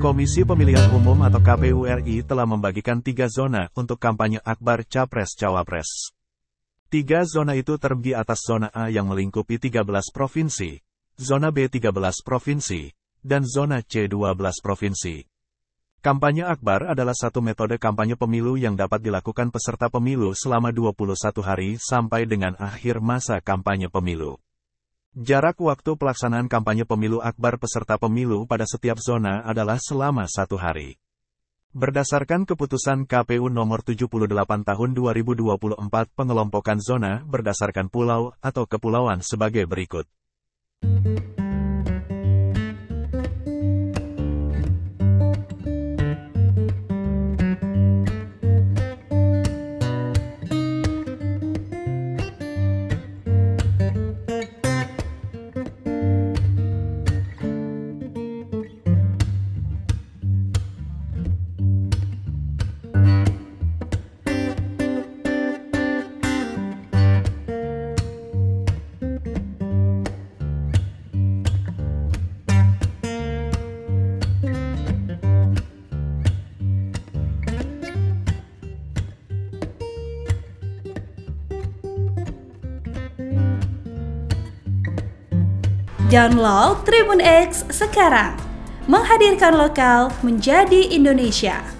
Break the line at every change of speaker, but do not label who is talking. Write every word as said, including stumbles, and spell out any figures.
Komisi Pemilihan Umum atau K P U R I telah membagikan tiga zona untuk kampanye akbar Capres-Cawapres. Tiga zona itu terbagi atas zona A yang melingkupi tiga belas provinsi, zona B tiga belas provinsi, dan zona C dua belas provinsi. Kampanye akbar adalah satu metode kampanye pemilu yang dapat dilakukan peserta pemilu selama dua puluh satu hari sampai dengan akhir masa kampanye pemilu. Jarak waktu pelaksanaan kampanye pemilu akbar peserta pemilu pada setiap zona adalah selama satu hari. Berdasarkan keputusan K P U nomor tujuh puluh delapan tahun dua ribu dua puluh empat, pengelompokan zona berdasarkan pulau atau kepulauan sebagai berikut.
Download Tribun X sekarang, menghadirkan lokal menjadi Indonesia.